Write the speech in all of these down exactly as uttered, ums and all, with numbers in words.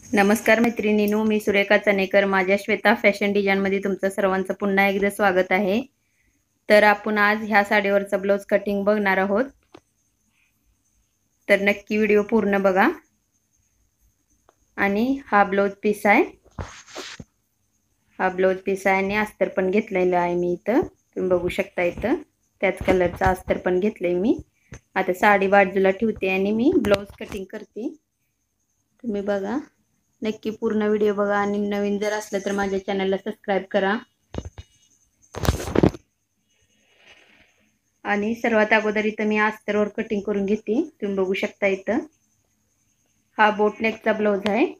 नमस्कार मैत्रिणींनो, मी सुरेखा चनेकर. माझ्या श्वेता फॅशन डिझाईनमध्ये तुमचं सर्वांचं पुन्हा एकदा स्वागत आहे. तर आपण आज ह्या साडीवरचा ब्लाउज कटिंग बघणार आहोत. तर नक्की व्हिडिओ पूर्ण बघा. आणि हा ब्लाउज पीस आहे. हा ब्लाउज पीस आहे आणि अस्तर पण घेतलेलं आहे मी इथं. तुम्ही बघू शकता इथं त्याच कलरचं अस्तर पण घेतलंय मी. आता साडी बाजूला ठेवते आणि मी ब्लाउज कटिंग करते. तुम्ही बघा, नक्की पूर्ण व्हिडिओ बघा आणि नवीन जर असलं तर माझ्या चॅनलला सबस्क्राइब करा. आणि सर्वात अगोदर इथं मी अस्तरवर कटिंग करून घेते. तुम्ही बघू शकता इथं हा बोट नेकचा ब्लाउज आहे.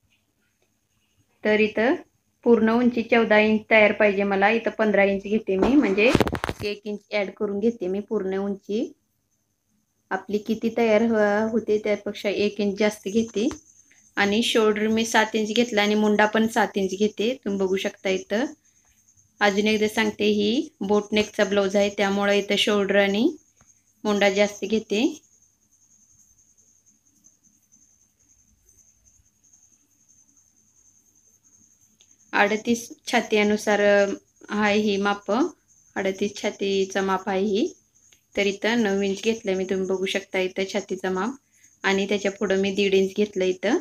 तर इथं पूर्ण उंची चौदा इंच तयार पाहिजे मला. इथं पंधरा इंच घेते मी, म्हणजे एक इंच ॲड करून घेते मी. पूर्ण उंची आपली किती तयार होते त्यापेक्षा एक इंच जास्त घेते. आणि शोल्डर मी सात इंच घेतला आणि मुंडा पण सात इंच घेते. तुम्ही बघू शकता इथं. अजून एकदा सांगते, ही बोट नेकचा ब्लाउज आहे त्यामुळे इथं शोल्डर आणि मुंडा जास्त घेते. अडतीस छातीनुसार आहे ही माप. अडतीस छातीचा माप आहे ही. तर इथं नऊ इंच घेतलं मी. तुम्ही बघू शकता इथं छातीचा माप. आणि त्याच्या पुढं मी दीड इंच घेतलं इथं.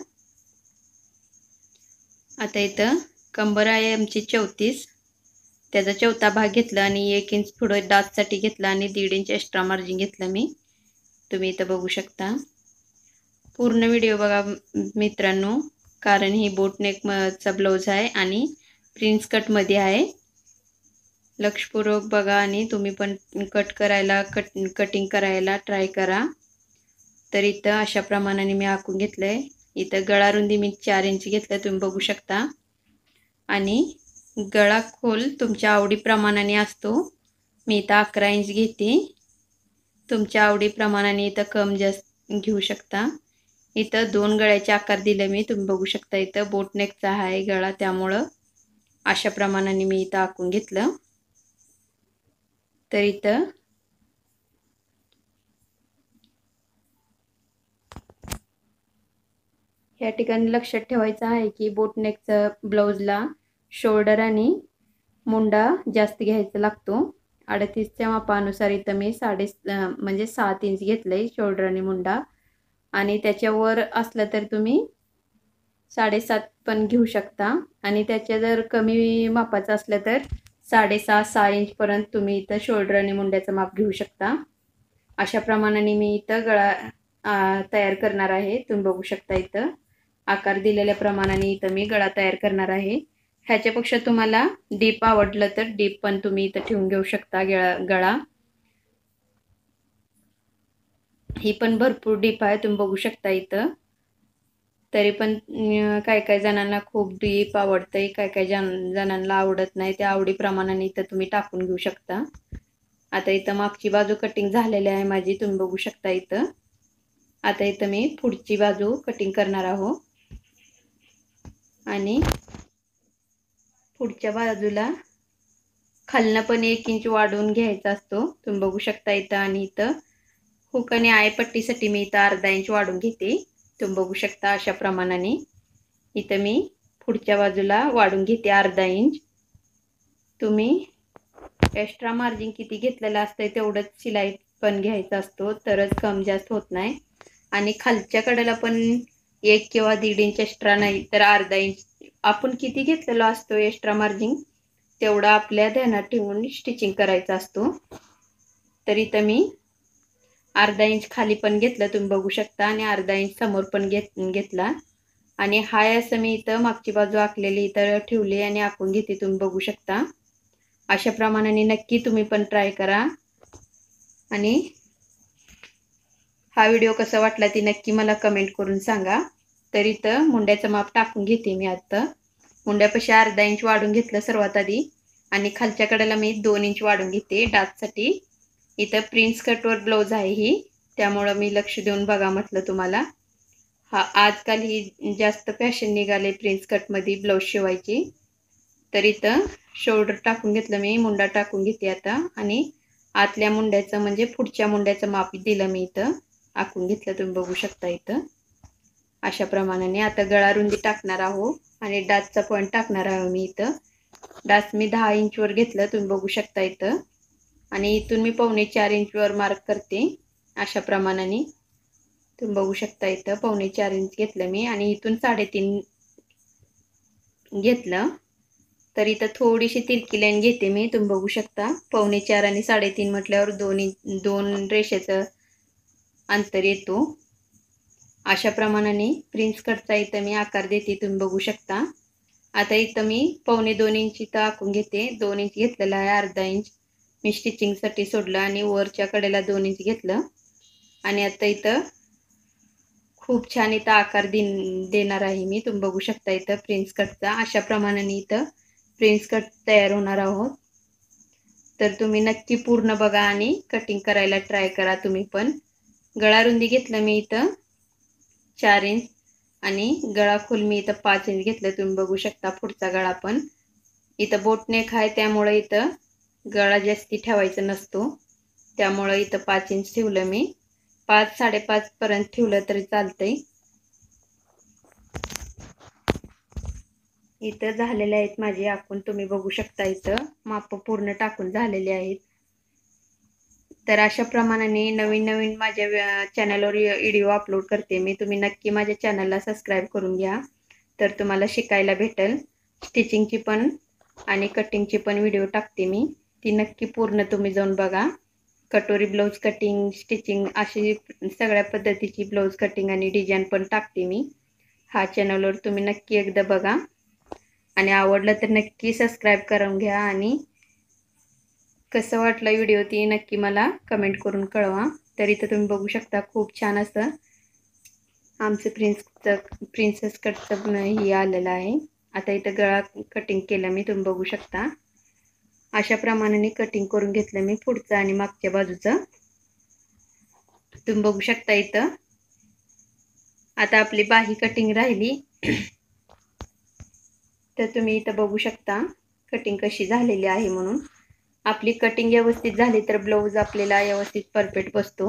आता इथं कंबर आहे आमची चौतीस, त्याचा चौथा भाग घेतला आणि एक इंच पुढं डाचसाठी घेतला आणि दीड इंच एक्स्ट्रा मार्जिन घेतलं मी. तुम्ही इथं बघू शकता. पूर्ण व्हिडिओ बघा मित्रांनो, कारण ही बोट नेकचा ब्लाउज आहे आणि प्रिन्स कटमध्ये आहे. लक्षपूर्वक बघा आणि तुम्ही पण कट करायला कट कटिंग करायला ट्राय करा. तर इथं अशा प्रमाणाने मी आखून घेतलंय. इथं गळा रुंदी मी चार इंच घेतलं. तुम्ही बघू शकता. आणि गळा खोल तुमच्या आवडीप्रमाणाने असतो. मी इथं अकरा इंच घेते. तुमच्या आवडीप्रमाणाने इथं कम जास्त घेऊ शकता. इथं दोन गळ्याचे आकार दिले मी. तुम्ही बघू शकता इथं बोट नेकचा आहे गळा, त्यामुळं अशा प्रमाणाने मी इथं आखून घेतलं. तर इथं या ठिकाणी लक्षात ठेवायचं आहे की बोट नेकचा ब्लाउजला शोल्डर आणि मुंडा जास्त घ्यायचा लागतो. अडतीसच्या मापानुसार इथं मी साडे म्हणजे सात इंच घेतलंय शोल्डर आणि मुंडा. आणि त्याच्यावर असलं तर तुम्ही साडेसात पण घेऊ शकता. आणि त्याच्या जर कमी मापाचं असलं तर साडेसहा सहा इंचपर्यंत तुम्ही इथं शोल्डर आणि मुंड्याचं माप घेऊ शकता. अशा प्रमाणाने मी इथं गळा तयार करणार आहे. तुम्ही बघू शकता इथं आकार दिलेल्या प्रमाणाने इथं मी गळा तयार करणार आहे. ह्याच्यापेक्षा तुम्हाला डीप आवडलं तर डीप पण तुम्ही इथं ठेवून घेऊ शकता गळा गळा ही पण भरपूर डीप आहे. तुम्ही बघू शकता इथं. तरी पण काय काय जणांना खूप डीप आवडतंय, काय काय जण जणांना आवडत नाही. त्या आवडीप्रमाणाने इथं तुम्ही टाकून घेऊ शकता. आता इथं मागची बाजू कटिंग झालेली आहे माझी. तुम्ही बघू शकता इथं. आता इथं मी पुढची बाजू कटिंग करणार आहोत. आणि पुढच्या बाजूला खालनं पण एक इंच वाढवून घ्यायचा असतो. तुम्ही बघू शकता इथं. आणि इथं हुक आणि आयपट्टीसाठी मी इथं अर्धा इंच वाढवून घेते. तुम्ही बघू शकता अशा प्रमाणाने इथं मी पुढच्या बाजूला वाढून घेते अर्धा इंच. तुम्ही एक्स्ट्रा मार्जिन किती घेतलेलं असतंय तेवढंच शिलाई पण घ्यायचा असतो, तरच कम जास्त होत नाही. आणि खालच्या कडेला पण एक किंवा दीड इंच एक्स्ट्रा नाही तर अर्धा इंच आपण किती घेतलेला असतो एक्स्ट्रा मार्जिन तेवढा आपल्या ध्यानात ठेवून स्टिचिंग करायचा असतो. तर इथं मी अर्धा इंच खाली पण घेतलं. तुम्ही बघू शकता. आणि अर्धा इंच समोर पण घेत घेतला आणि हाय असं मी इथं मागची बाजू आखलेली इथं ठेवली आणि आखून घेते. तुम्ही बघू शकता. अशा प्रमाणाने नक्की तुम्ही पण ट्राय करा. आणि हा व्हिडिओ कसा वाटला ती नक्की मला कमेंट करून सांगा. तर इथं मुंड्याचं माप टाकून घेते मी. आता मुंड्यापाशी अर्धा इंच वाढून घेतलं सर्वात आधी आणि खालच्या कडेला मी दोन इंच वाढून घेते डाचसाठी. इथं प्रिन्स कटवर ब्लाउज आहे ही, त्यामुळं मी लक्ष देऊन बघा म्हटलं तुम्हाला. हा आजकाल ही जास्त फॅशन निघाले प्रिन्स कटमध्ये ब्लाउज शिवायची. तर इथं शोल्डर टाकून घेतलं मी, मुंडा टाकून घेते आता. आणि आतल्या मुंड्याचं म्हणजे पुढच्या मुंड्याचं माप दिलं मी इथं आखून घेतलं. तुम्ही बघू शकता इथं. अशा प्रमाणाने आता गळा रुंदी टाकणार आहोत आणि डाचचा पॉईंट टाकणार आहोत मी इथं. डाच मी दहा इंचवर घेतलं, तुम्ही बघू शकता इथं. आणि इथून मी पावणे चार इंचवर मार्क करते अशा प्रमाणाने. तुम्ही बघू शकता इथं पावणे चार इंच घेतलं मी आणि इथून साडेतीन घेतलं. तर इथं थोडीशी तिरकी लाईन घेते मी, तुम्ही बघू शकता. पावणे चार आणि साडेतीन म्हटल्यावर दोन इंच दोन रेषेचं अंतर येतो. अशा प्रमाणाने प्रिन्स कटचा इथं मी आकार देते, तुम्ही बघू शकता. आता इथं मी पावणे दोन इंच इथं आखून घेते. दोन इंच घेतलेला आहे, अर्धा इंच मी स्टिचिंगसाठी सोडलं आणि वरच्या कडेला दोन इंच घेतलं. आणि आता इथं खूप छान इथं आकार दे देणार आहे मी, तुम्ही बघू शकता इथं प्रिन्स कटचा. अशा प्रमाणाने इथं प्रिन्स कट तयार होणार आहोत. तर तुम्ही नक्की पूर्ण बघा आणि कटिंग करायला ट्राय करा तुम्ही पण. गळा रुंदी घेतलं मी इथं चार इंच आणि गळा खोल मी इथं पाच इंच घेतलं, तुम्ही बघू शकता. पुढचा गळा पण इथं बोटनेक आहे, त्यामुळे इथं गळा जास्ती ठेवायचा नसतो, त्यामुळे इथं पाच इंच ठेवलं मी. पाच साडेपाच पर्यंत ठेवलं तरी चालतंय. इथं झालेले आहेत माझे आखून, तुम्ही बघू शकता. इथं माप पूर्ण टाकून झालेले आहेत. तर अशा प्रमाणाने नवीन नवीन माझ्या चॅनलवर व्हिडिओ अपलोड करते मी. तुम्ही नक्की माझ्या चॅनलला सबस्क्राईब करून घ्या, तर तुम्हाला शिकायला भेटेल. स्टिचिंगची पण आणि कटिंगची पण व्हिडिओ टाकते मी, ती नक्की पूर्ण तुम्ही जाऊन बघा. कटोरी ब्लाऊज कटिंग, स्टिचिंग अशी सगळ्या पद्धतीची ब्लाऊज कटिंग आणि डिझाईन पण टाकते मी. हा चॅनलवर तुम्ही नक्की एकदा बघा आणि आवडलं तर नक्की सबस्क्राईब करून घ्या. आणि कसं वाटलं व्हिडिओ ती नक्की मला कमेंट करून कळवा. तर इथं तुम्ही बघू शकता खूप छान असं आमचं प्रिन्सचं प्रिन्सेस कटचं हे आलेलं आहे. आता इथं गळा कटिंग केलं मी, तुम्ही बघू शकता. अशा प्रमाणाने कटिंग करून घेतलं मी पुढचं आणि मागच्या बाजूचं, तुम्ही बघू शकता इथं. आता आपली बाही कटिंग राहिली, तर तुम्ही इथं बघू शकता कटिंग कशी झालेली आहे म्हणून. आपली कटिंग व्यवस्थित झाली तर ब्लाऊज आपल्याला व्यवस्थित परफेक्ट बसतो.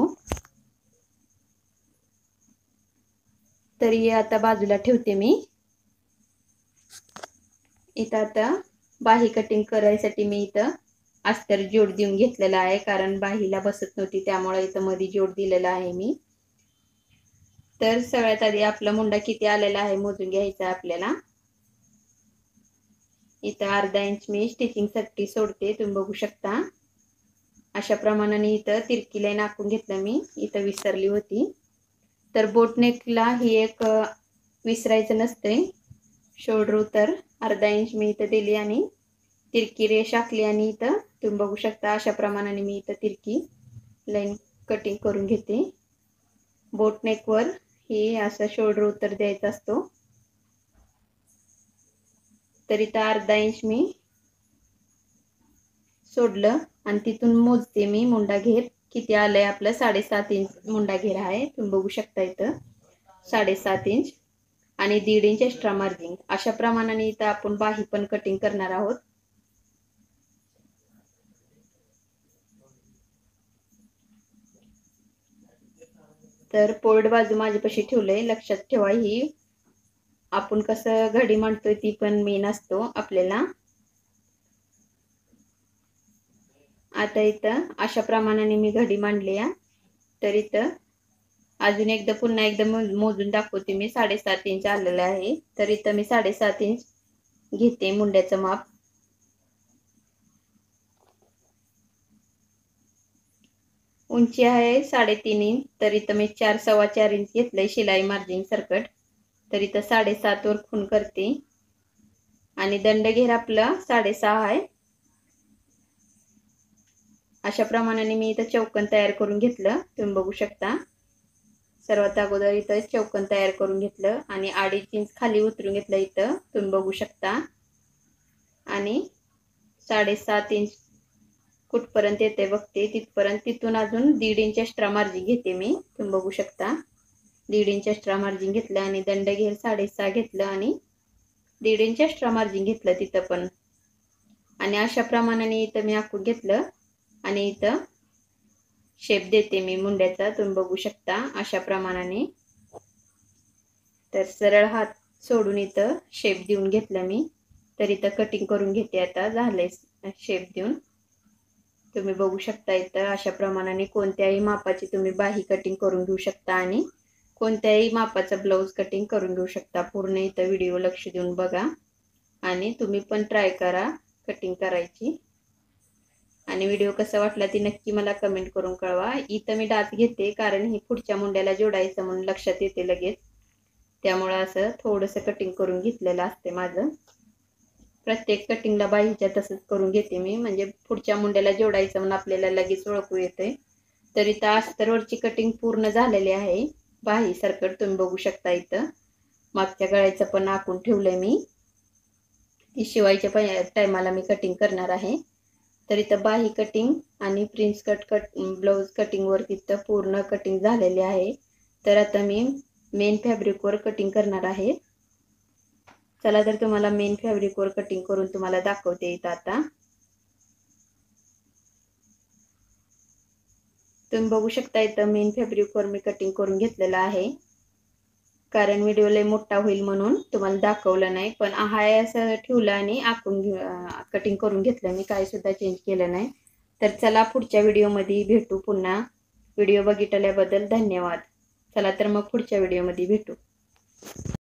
तरी आता बाजूला ठेवते मी. इथं आता बाही कटिंग करायसाठी मी इथं अस्तर जोड देऊन घेतलेला आहे, कारण बाहीला बसत नव्हती, त्यामुळे इथं मध्ये जोड दिलेला आहे मी. तर सगळ्यात आधी आपला मुंडा किती आलेला आहे मोजून घ्यायचा आपल्याला. इथं अर्धा इंच मी स्टिचिंगसाठी सोडते, तुम्ही बघू शकता. अशा प्रमाणाने इथं तिरकी लाईन आखून घेतलं मी, इथं विसरली होती. तर बोटनेकला ही एक विसरायचं नसतंय. शोल्डर उतर अर्धा इंच मी इथं दिली आणि तिरकी रेष आखली आणि इथं तुम्ही बघू शकता अशा प्रमाणाने मी इथं तिरकी लाईन कटिंग करून घेते. बोटनेकवर ही असं शोल्डर उतर द्यायचा असतो. तर इथं अर्धा इंच मी सोडलं आणि तिथून मोजते मी मुंडा घेर किती आलंय आपलं. साडेसात इंच मुंडा घेर आहे, तुम्ही बघू शकता इथं साडेसात इंच आणि दीड इंच एक्स्ट्रा मार्जिन. अशा प्रमाणाने इथं आपण बाही पण कटिंग करणार आहोत. तर पोर्ड बाजू माझ्यापाशी ठेवलंय, लक्षात ठेवा. ही आपण कसं घडी मांडतोय ती पण मेन असतो आपल्याला. आता इथं अशा प्रमाणाने मी घडी मांडली आहे. तर इथं अजून एकदा पुन्हा एकदा मोजून दाखवते मी. साडेसात इंच आलेलं आहे, तर इथं मी साडेसात इंच घेते मुंड्याचं माप. उंची आहे साडेतीन इंच, तर इथं मी चार सव्वा चार इंच घेतलंय शिलाई मार्जिन सरकट. तर इथं साडेसात वर खून करते आणि दंड घेर आपला साडेसहा आहे. अशा प्रमाणाने मी इथं चौकन तयार करून घेतलं, तुम्ही बघू शकता. सर्वात अगोदर इथं चौकन तयार करून घेतलं आणि अडीच इंच खाली उतरून घेतलं इथं, तुम्ही बघू शकता. आणि साडेसात इंच कुठपर्यंत येते बघते तिथपर्यंत, तिथून अजून दीड इंच एक्स्ट्रा मार्जिन घेते मी, तुम्ही बघू शकता. दीड इंच एक्स्ट्रा मार्जिन घेतलं आणि दंड घेर साडेसहा घेतलं आणि दीड इंच एक्स्ट्रा मार्जिन घेतलं तिथं पण. आणि अशा प्रमाणाने इथं मी आखून घेतलं आणि इथं शेप देते मी मुंड्याचा, तुम्ही बघू शकता अशा प्रमाणाने. तर सरळ हात सोडून इथं शेप देऊन घेतला मी. तर इथं कटिंग करून घेते आता. झालंय शेप देऊन. तुम्ही बघू शकता इथं अशा प्रमाणाने कोणत्याही मापाची तुम्ही बाही कटिंग करून घेऊ शकता आणि कोणत्याही मापाचं ब्लाऊज कटिंग करून घेऊ शकता. पूर्ण इथं व्हिडिओ लक्ष देऊन बघा आणि तुम्ही पण ट्राय करा कटिंग करायची. आणि व्हिडिओ कसा वाटला ती नक्की मला कमेंट करून कळवा. इथं मी डाच घेते कारण ही पुढच्या मुंड्याला जोडायचं म्हणून लक्षात येते लगेच. त्यामुळे असं थोडंसं कटिंग करून घेतलेलं असते माझं. प्रत्येक कटिंगला बाहीच्या तसंच करून घेते मी, म्हणजे पुढच्या मुंड्याला जोडायचं म्हणून आपल्याला लगेच ओळखू येते. तर इथं अस्तरवरची कटिंग पूर्ण झालेली आहे. बाही सरकट तुम्ही बघू शकता. इथं मागच्या गळ्याचं पण आखून ठेवलंय मी. ती शिवायच्या टायमाला मी कटिंग करणार आहे. तर इथं बाही कटिंग आणि प्रिन्स कट कट ब्लाऊज कटिंगवर तिथं पूर्ण कटिंग झालेली आहे. तर आता मी मेन फॅब्रिकवर कटिंग करणार आहे. चला तर तुम्हाला मेन फॅब्रिकवर कटिंग करून तुम्हाला दाखवते इथं आता. तुम्ही बघू शकता इथं मेन फॅब्रिकवर मी कटिंग करून घेतलेलं आहे. कारण व्हिडिओ लय मोठा होईल म्हणून तुम्हाला दाखवलं नाही, पण हाय असं ठेवलं आणि आखून कटिंग करून घेतलं मी, काही सुद्धा चेंज केलं नाही. तर चला पुढच्या व्हिडिओमध्ये भेटू पुन्हा. व्हिडिओ बघितल्याबद्दल धन्यवाद. चला तर मग पुढच्या व्हिडिओमध्ये भेटू.